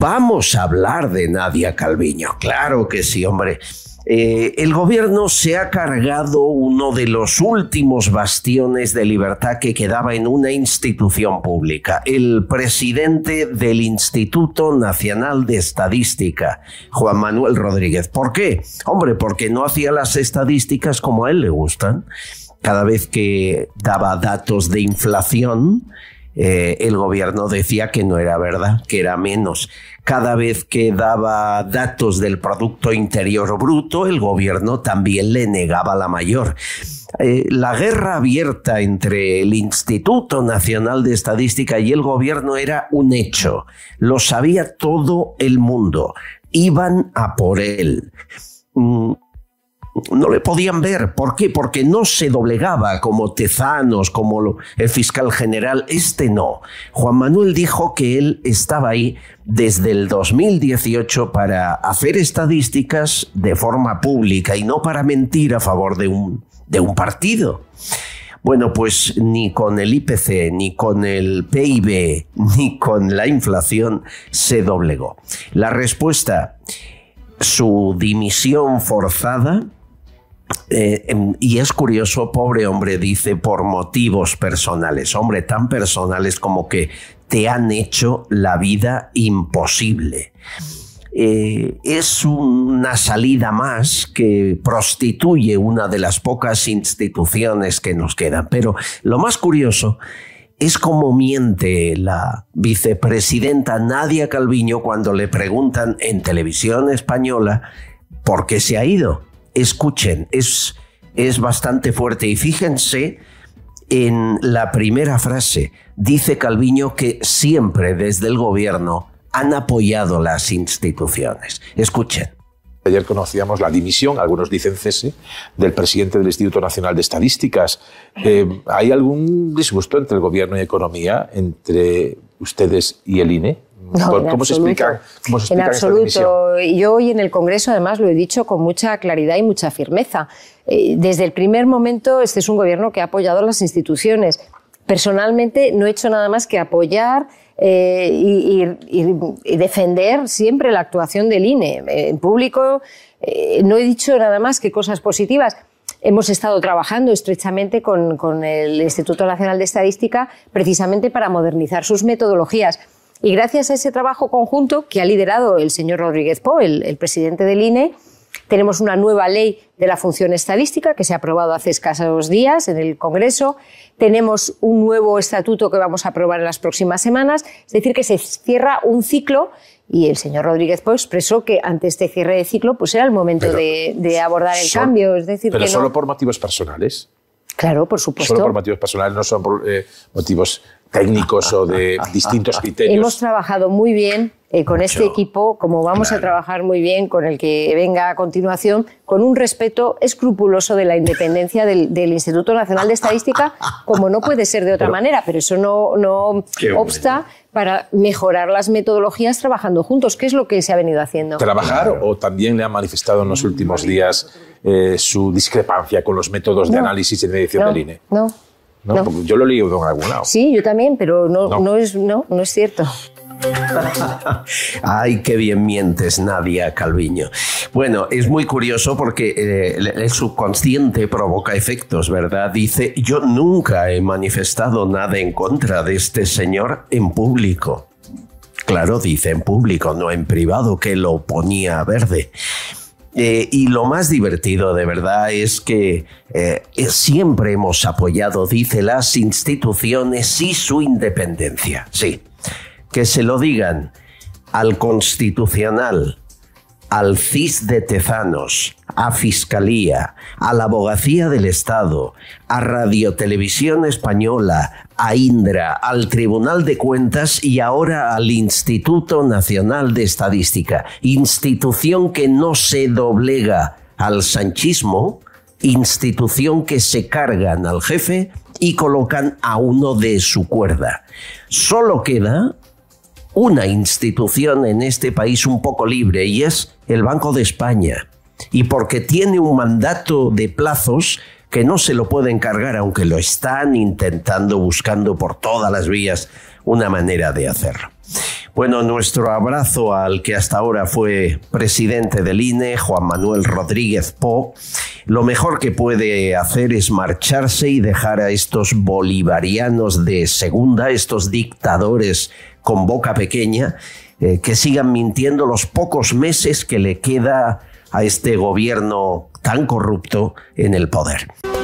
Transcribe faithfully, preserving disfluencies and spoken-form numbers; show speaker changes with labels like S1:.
S1: Vamos a hablar de Nadia Calviño. Claro que sí, hombre. Eh, el gobierno se ha cargado uno de los últimos bastiones de libertad que quedaba en una institución pública, el presidente del Instituto Nacional de Estadística, Juan Manuel Rodríguez. ¿Por qué? Hombre, porque no hacía las estadísticas como a él le gustan. Cada vez que daba datos de inflación, eh, el gobierno decía que no era verdad, que era menos. Cada vez que daba datos del Producto Interior Bruto, el gobierno también le negaba la mayor. Eh, la guerra abierta entre el Instituto Nacional de Estadística y el gobierno era un hecho. Lo sabía todo el mundo. Iban a por él. Mm. No le podían ver. ¿Por qué? Porque no se doblegaba como Tezanos, como el fiscal general. Este no. Juan Manuel dijo que él estaba ahí desde el dos mil dieciocho para hacer estadísticas de forma pública y no para mentir a favor de un, de un partido. Bueno, pues ni con el I P C, ni con el P I B, ni con la inflación se doblegó. La respuesta, su dimisión forzada. Eh, y es curioso, pobre hombre, dice, por motivos personales. Hombre, tan personales como que te han hecho la vida imposible. Eh, es una salida más que prostituye una de las pocas instituciones que nos quedan. Pero lo más curioso es cómo miente la vicepresidenta Nadia Calviño cuando le preguntan en televisión española por qué se ha ido. Escuchen, es, es bastante fuerte y fíjense en la primera frase. Dice Calviño que siempre desde el gobierno han apoyado las instituciones. Escuchen.
S2: Ayer conocíamos la dimisión, algunos dicen cese, del presidente del Instituto Nacional de Estadísticas. Eh, ¿Hay algún disgusto entre el gobierno y economía, entre ustedes y el I N E?
S3: No,
S2: ¿Cómo se explica, cómo se explica
S3: en absoluto. Yo hoy en el Congreso, además, lo he dicho con mucha claridad y mucha firmeza. Eh, desde el primer momento, este es un gobierno que ha apoyado a las instituciones. Personalmente, no he hecho nada más que apoyar eh, y, y, y defender siempre la actuación del I N E. Eh, en público, eh, no he dicho nada más que cosas positivas. Hemos estado trabajando estrechamente con, con el Instituto Nacional de Estadística precisamente para modernizar sus metodologías. Y gracias a ese trabajo conjunto que ha liderado el señor Rodríguez Po, el, el presidente del I N E, tenemos una nueva ley de la función estadística que se ha aprobado hace escasos días en el Congreso. Tenemos un nuevo estatuto que vamos a aprobar en las próximas semanas. Es decir, que se cierra un ciclo y el señor Rodríguez Po expresó que ante este cierre de ciclo pues era el momento de, de abordar el
S2: son,
S3: cambio. Es decir,
S2: pero
S3: que
S2: solo
S3: no...
S2: por motivos personales.
S3: Claro, por supuesto.
S2: Solo por motivos personales, no son por eh, motivos técnicos o de distintos criterios.
S3: Hemos trabajado muy bien eh, con Mucho. este equipo, como vamos claro. a trabajar muy bien con el que venga a continuación, con un respeto escrupuloso de la independencia del, del Instituto Nacional de Estadística, como no puede ser de otra pero, manera, pero eso no, no obsta para mejorar las metodologías trabajando juntos, que es lo que se ha venido haciendo.
S2: ¿Trabajar claro. o también le han manifestado en los últimos días eh, su discrepancia con los métodos no. de análisis y de medición
S3: no.
S2: del I N E?
S3: No.
S2: No,
S3: no.
S2: Porque yo lo he leído en algún lado.
S3: Sí, yo también, pero no, no. No, es, no, no es cierto.
S1: Ay, qué bien mientes, Nadia Calviño. Bueno, es muy curioso porque eh, el, el subconsciente provoca efectos, ¿verdad? Dice, yo nunca he manifestado nada en contra de este señor en público. Claro, dice en público, no en privado, que lo ponía verde. Eh, y lo más divertido, de verdad, es que eh, siempre hemos apoyado, dice, las instituciones y su independencia. Sí, que se lo digan al Constitucional, al C I S de Tezanos, a Fiscalía, a la Abogacía del Estado, a Radiotelevisión Española, a Indra, al Tribunal de Cuentas y ahora al Instituto Nacional de Estadística, institución que no se doblega al sanchismo, institución que se cargan al jefe y colocan a uno de su cuerda. Solo queda una institución en este país un poco libre y es el Banco de España. Y porque tiene un mandato de plazos que no se lo pueden cargar, aunque lo están intentando, buscando por todas las vías una manera de hacerlo. Bueno, nuestro abrazo al que hasta ahora fue presidente del I N E, Juan Manuel Rodríguez Po. Lo mejor que puede hacer es marcharse y dejar a estos bolivarianos de segunda, estos dictadores con boca pequeña, eh, que sigan mintiendo los pocos meses que le queda a este gobierno tan corrupto en el poder.